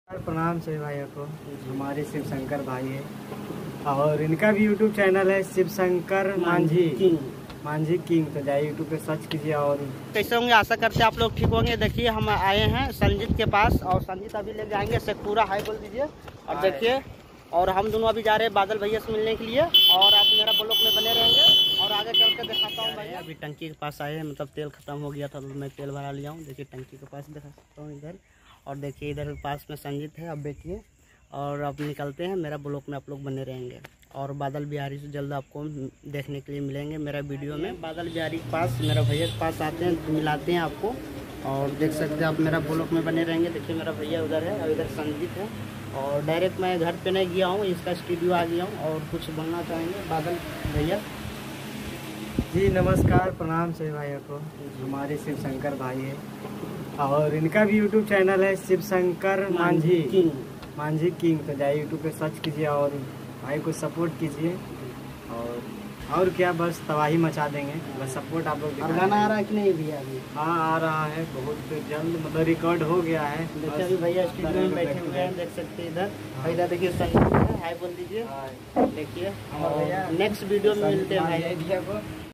प्रणाम सभी भाइयों को। हमारे शिव शंकर भाई है और इनका भी यूट्यूब चैनल है शिव शंकर मांझी किंग। तो जाइए यूट्यूब पे सर्च कीजिए। और कैसे होंगे, आशा करते हैं आप लोग ठीक होंगे। देखिए हम आए हैं संजीत के पास और संजीत अभी ले जाएंगे शेखपुरा। हाई बोल दीजिए। और देखिए और हम दोनों अभी जा रहे हैं बादल भैया से मिलने के लिए और आप मेरा ब्लॉक में बने रहेंगे और आगे चल कर दिखाता हूँ भैया। अभी टंकी के पास आए हैं, मतलब तेल खत्म हो गया था तो मैं तेल भरा लिया हूँ। देखिए टंकी के पास दिखा सकता हूँ इधर। और देखिए इधर पास में संजीत है। अब देखिए और अब निकलते हैं, मेरा ब्लॉक में आप लोग बने रहेंगे और बादल बिहारी से जल्द आपको देखने के लिए मिलेंगे मेरा वीडियो में। बादल बिहारी के पास मेरा भैया के पास आते हैं, मिलाते हैं आपको और देख सकते हैं आप मेरा ब्लॉक में बने रहेंगे। देखिए मेरा भैया उधर है और इधर संजीत है। और डायरेक्ट मैं घर पे नहीं गया हूँ, इसका स्टूडियो आ गया हूँ। और कुछ बोलना चाहेंगे बादल भैया? जी नमस्कार, प्रणाम सभी भाइयों को। हमारे शिव शंकर भाई है और इनका भी यूट्यूब चैनल है शिव शंकर मांझी किंग। तो जाइए यूट्यूब पे सर्च कीजिए और भाई को सपोर्ट कीजिए। और क्या, बस तबाही मचा देंगे। बस सपोर्ट आप लोग। गाना आ रहा है कि नहीं भैया? अभी हाँ आ रहा है, बहुत जल्द, मतलब रिकॉर्ड हो गया है। देखिए अभी भैया स्टूडियो में बैठे हुए हैं, देख सकते हैं इधर। इधर देखिए संजीत है, हाय बोल दीजिए। देखिए और नेक्स्ट वीडियो में मिलते हैं भाई।